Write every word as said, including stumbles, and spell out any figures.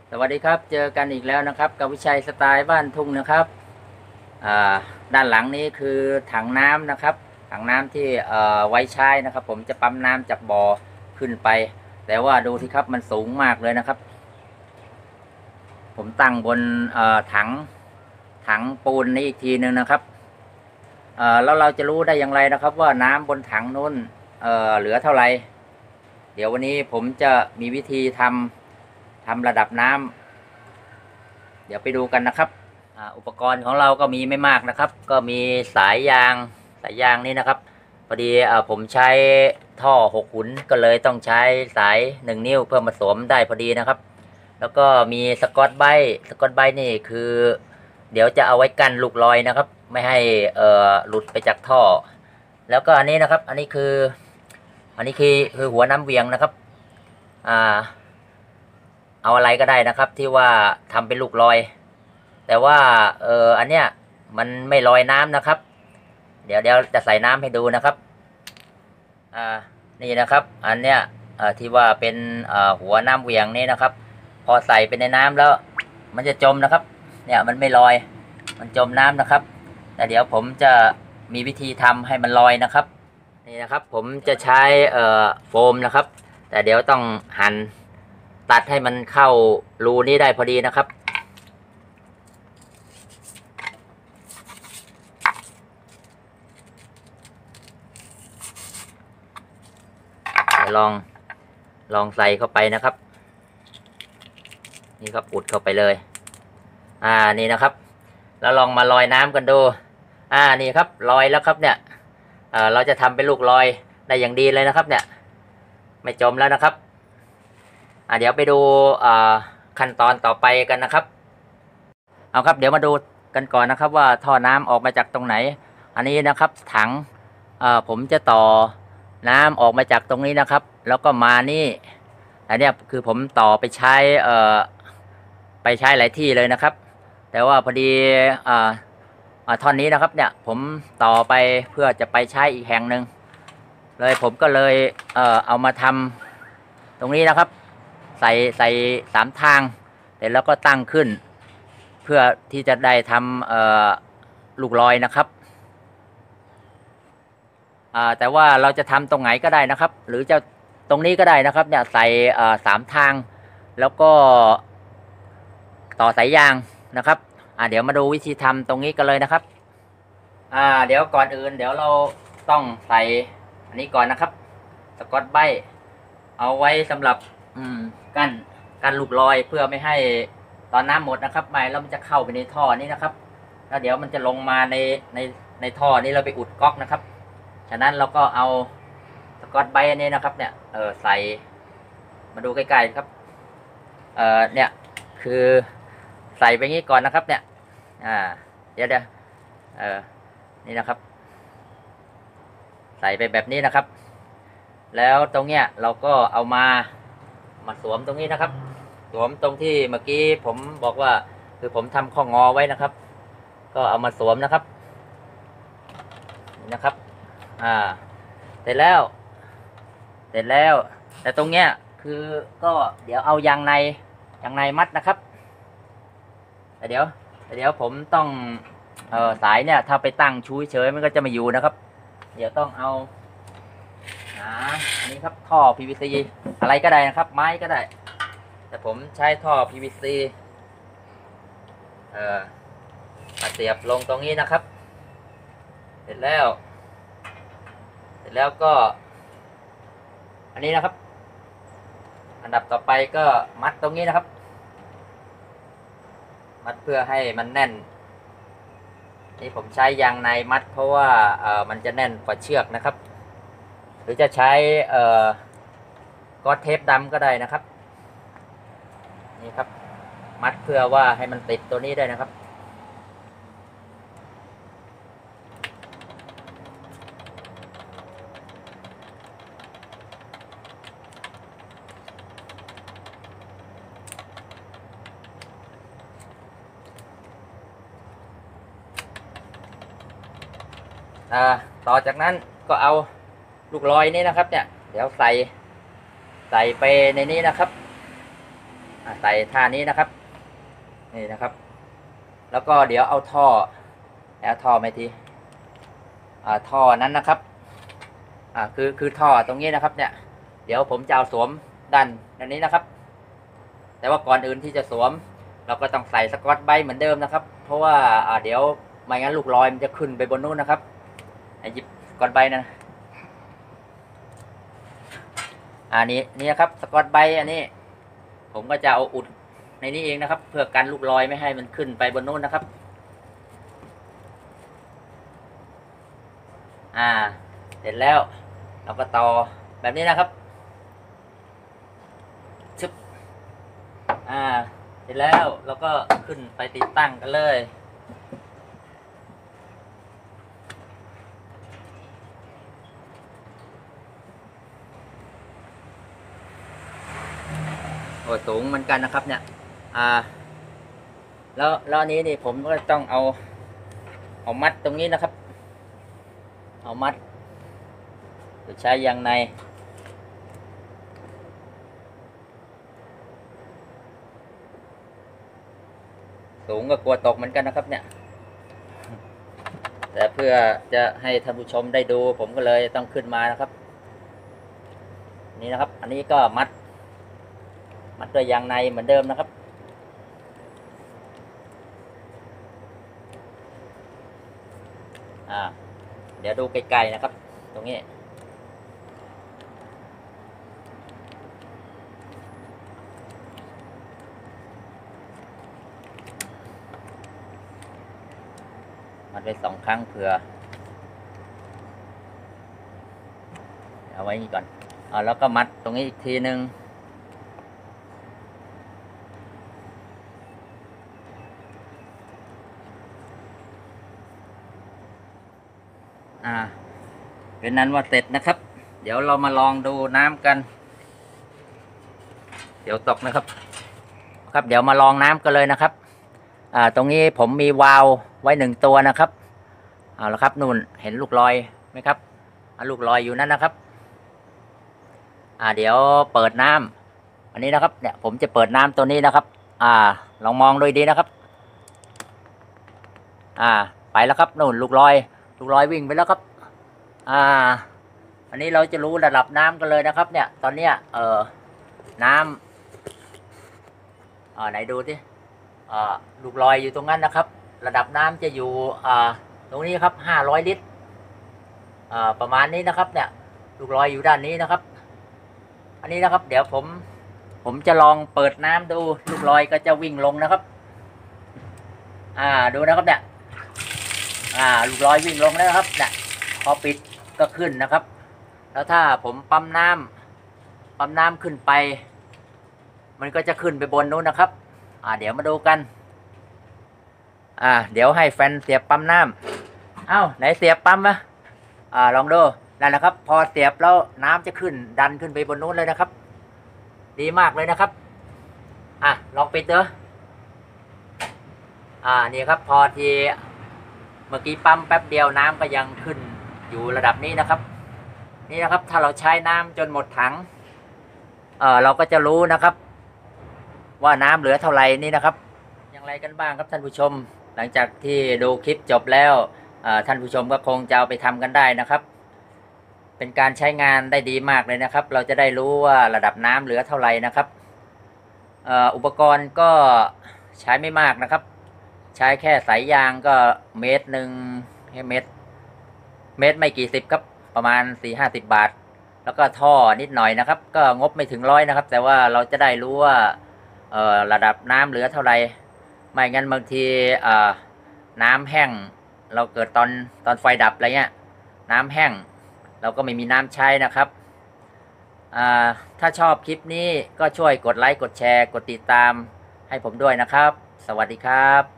สวัสดีครับเจอกันอีกแล้วนะครับกับวิชัยสไตล์บ้านทุ่งนะครับอ่าด้านหลังนี้คือถังน้ำนะครับถังน้ำที่เอ่อไว้ใช้นะครับผมจะปั๊มน้ำจากบ่อขึ้นไปแต่ว่าดูที่ครับมันสูงมากเลยนะครับผมตั้งบนเอ่อถังถังปูนนี้อีกทีหนึ่งนะครับเอ่อแล้วเราจะรู้ได้อย่างไรนะครับว่าน้ำบนถังนู้นเอ่อเหลือเท่าไหร่เดี๋ยววันนี้ผมจะมีวิธีทำทำระดับน้ำเดี๋ยวไปดูกันนะครับอ่าอุปกรณ์ของเราก็มีไม่มากนะครับก็มีสายยางสายยางนี่นะครับพอดีอ่าผมใช้ท่อหกหุนก็เลยต้องใช้สายหนึ่งนิ้วเพื่อมาสวมได้พอดีนะครับแล้วก็มีสกอตไบต์สกอตไบต์นี่คือเดี๋ยวจะเอาไว้กันลูกลอยนะครับไม่ให้เอ่อหลุดไปจากท่อแล้วก็อันนี้นะครับอันนี้คืออันนี้คือคือหัวน้ำเวียงนะครับอ่าเอาอะไรก็ได้นะครับที่ว่าทำเป็นลูกลอยแต่ว่าเอออันเนี้ยมันไม่ลอยน้ำนะครับเดี๋ยวเดี๋ยวจะใส่น้ำให้ดูนะครับอ่านี่นะครับอันเนี้ยอ่าที่ว่าเป็นอ่าหัวน้ำเวียงนี่นะครับพอใส่ไปในน้ำแล้วมันจะจมนะครับเนี่ยมันไม่ลอยมันจมน้ำนะครับแต่เดี๋ยวผมจะมีวิธีทำให้มันลอยนะครับนี่นะครับผมจะใช้เอ่อโฟมนะครับแต่เดี๋ยวต้องหั่นตัดให้มันเข้ารูนี้ได้พอดีนะครับลองลองใส่เข้าไปนะครับนี่ครับอุดเข้าไปเลยอ่านี่นะครับแล้วลองมาลอยน้ำกันดูอ่านี่ครับลอยแล้วครับเนี่ยเอ่อเราจะทำเป็นลูกลอยได้อย่างดีเลยนะครับเนี่ยไม่จมแล้วนะครับอ่าเดี๋ยวไปดูอ่าขั้นตอนต่อไปกันนะครับเอาครับเดี๋ยวมาดูกันก่อนนะครับว่าท่อน้ำออกมาจากตรงไหนอันนี้นะครับถังเอ่อผมจะต่อน้ำออกมาจากตรงนี้นะครับแล้วก็มานี่อันนี้คือผมต่อไปใช้เอ่อไปใช้หลายที่เลยนะครับแต่ว่าพอดีอ่าท่อนนี้นะครับเนี่ยผมต่อไปเพื่อจะไปใช้อีกแห่งหนึ่งเลยผมก็เลยเอ่อเอามาทำตรงนี้นะครับใส่ใส่สามทางเสร็จแล้วก็ตั้งขึ้นเพื่อที่จะได้ทำเอ่อลูกลอยนะครับแต่ว่าเราจะทำตรงไหนก็ได้นะครับหรือจะตรงนี้ก็ได้นะครับเนี่ยใส่สามทางแล้วก็ต่อสายยางนะครับอ่าเดี๋ยวมาดูวิธีทำตรงนี้กันเลยนะครับอ่าเดี๋ยวก่อนอื่นเดี๋ยวเราต้องใส่อันนี้ก่อนนะครับสกอตไบต์เอาไว้สำหรับอืมกั้นกั้นลูกลอยเพื่อไม่ให้ตอนน้ำหมดนะครับไม่แล้วมันจะเข้าไปในท่อนี้นะครับแล้วเดี๋ยวมันจะลงมาในในในท่อนี้เราไปอุดก๊อกนะครับฉะนั้นเราก็เอาสกอตไบต์อันนี้นะครับเนี่ยเออใส่มาดูใกล้ๆครับเออเนี่ยคือใส่ไปงี้ก่อนนะครับเนี่ยอ่าเดี๋ยวเดี๋ยวเออนี่นะครับใส่ไปแบบนี้นะครับแล้วตรงเนี้ยเราก็เอามามาสวมตรงนี้นะครับสวมตรงที่เมื่อกี้ผมบอกว่าคือผมทำข้องอไว้นะครับก็เอามาสวมนะครับนี่นะครับอ่าเสร็จแล้วเสร็จแล้วแต่ตรงเนี้ยคือก็เดี๋ยวเอายางในยางในมัดนะครับแต่เดี๋ยวแต่เดี๋ยวผมต้องเอ่อสายเนี่ยถ้าไปตั้งชูเฉยมันก็จะไม่อยู่นะครับเดี๋ยวต้องเอาหาอันนี้ครับท่อ พี วี ซี อะไรก็ได้นะครับไม้ก็ได้แต่ผมใช้ท่อ พี วี ซี เอ่อมาเสียบลงตรงนี้นะครับเสร็จแล้วเสร็จแล้วก็อันนี้นะครับอันดับต่อไปก็มัดตรงนี้นะครับมัดเพื่อให้มันแน่นนี่ผมใช้ยางในมัดเพราะว่าเอ่อมันจะแน่นกว่าเชือกนะครับหรือจะใช้เอ่อก๊อซเทปดำก็ได้นะครับนี่ครับมัดเพื่อว่าให้มันติดตัวนี้ได้นะครับอ่าต่อจากนั้นก็เอาลูกลอยนี้นะครับเนี่ยเดี๋ยวใส่ใส่ไปในนี้นะครับใส่ท่านี้นะครับนี่นะครับแล้วก็เดี๋ยวเอาท่อแล้วท่อไม่ทีอ่าท่อนั้นนะครับอ่าคือคือท่อตรงนี้นะครับเนี่ยเดี๋ยวผมจะเอาสวมด้านด้านนี้นะครับแต่ว่าก่อนอื่นที่จะสวมเราก็ต้องใส่สกอตไบรท์เหมือนเดิมนะครับเพราะว่าอ่าเดี๋ยวไม่งั้นลูกลอยมันจะขึ้นไปบนนู้นนะครับไอ้หยิบสกอตไบรท์นะอันนี้นี่นะครับสกอตไบรท์อันนี้ผมก็จะเอาอุดในนี้เองนะครับเพื่อกันลูกลอยไม่ให้มันขึ้นไปบนนู้นนะครับอ่าเสร็จแล้วเราก็ต่อแบบนี้นะครับชึบอ่าเสร็จแล้วเราก็ขึ้นไปติดตั้งกันเลยโอ้สูงเหมือนกันนะครับเนี่ยอ่าแล้วแล้วนี้นี่ผมก็ต้องเอาเอามัดตรงนี้นะครับเอามัดจะใช้ยางในสูงก็กลัวตกเหมือนกันนะครับเนี่ยแต่เพื่อจะให้ท่านผู้ชมได้ดูผมก็เลยต้องขึ้นมานะครับนี่นะครับอันนี้ก็มัดมัดด้วยยางในเหมือนเดิมนะครับอ่าเดี๋ยวดูไกลๆนะครับตรงนี้มัดไว้สองครั้งเผื่อเอาไว้นี่ก่อนอ่าแล้วก็มัดตรงนี้อีกทีนึงอ่าเป็นนั้นว่าเสร็จนะครับ เดี๋ยวเรามาลองดูน้ำกันเดี๋ยวตกนะครับครับเดี๋ยวมาลองน้ำกันเลยนะครับอ่าตรงนี้ผมมีวาล์วไว้หนึ่งตัวนะครับเอาละครับนู่นเห็นลูกลอยไหมครับอ่าลูกลอยอยู่นั่นนะครับอ่าเดี๋ยวเปิดน้ำอันนี้นะครับเนี่ยผมจะเปิดน้ำตัวนี้นะครับอ่าลองมองดูดีนะครับอ่าไปแล้วครับนู่นลูกลอยลูกลอยวิ่งไปแล้วครับอ่าอันนี้เราจะรู้ระดับน้ำกันเลยนะครับเนี่ยตอนเนี้ยเออน้ำอ่าไหนดูสิอ่าลูกลอยอยู่ตรงนั้นนะครับระดับน้ำจะอยู่อ่าตรงนี้ครับห้าร้อยลิตรอ่าประมาณนี้นะครับเนี่ยลูกลอยอยู่ด้านนี้นะครับอันนี้นะครับเดี๋ยวผมผมจะลองเปิดน้ำดูลูกลอยก็จะวิ่งลงนะครับอ่าดูนะครับเนี่ยอ่าลูกลอยวิ่งลงแล้วครับเนี่ยพอปิดก็ขึ้นนะครับแล้วถ้าผมปั๊มน้ำปั๊มน้ำขึ้นไปมันก็จะขึ้นไปบนนู้นนะครับอ่าเดี๋ยวมาดูกันอ่าเดี๋ยวให้แฟนเสียบปั๊มน้ำเอ้าไหนเสียบปั๊มวะอ่าลองดูนั่นแหละครับพอเสียบแล้วน้ำจะขึ้นดันขึ้นไปบนนู้นเลยนะครับดีมากเลยนะครับอ่ะลองปิดเด้ออ่านี่ครับพอทีเมื่อกี้ปั๊มแป๊บเดียวน้ำก็ยังขึ้นอยู่ระดับนี้นะครับนี่นะครับถ้าเราใช้น้ำจนหมดถังเออเราก็จะรู้นะครับว่าน้ำเหลือเท่าไหร่นี่นะครับอย่างไรกันบ้างครับท่านผู้ชมหลังจากที่ดูคลิปจบแล้วท่านผู้ชมก็คงจะเอาไปทำกันได้นะครับเป็นการใช้งานได้ดีมากเลยนะครับเราจะได้รู้ว่าระดับน้ำเหลือเท่าไหร่นะครับอุปกรณ์ก็ใช้ไม่มากนะครับใช้แค่สายยางก็เมตรหนึ่งให้เมตรเมตรไม่กี่สิบครับประมาณสี่ห้าสิบบาทแล้วก็ท่อนิดหน่อยนะครับก็งบไม่ถึงร้อยนะครับแต่ว่าเราจะได้รู้ว่าเอ่อระดับน้ำเหลือเท่าไหร่ไม่งั้นบางทีเอ่อน้ำแห้งเราเกิดตอนตอนไฟดับอะไรเงี้ยน้ำแห้งเราก็ไม่มีน้ำใช้นะครับอ่าถ้าชอบคลิปนี้ก็ช่วยกดไลค์กดแชร์กดติดตามให้ผมด้วยนะครับสวัสดีครับ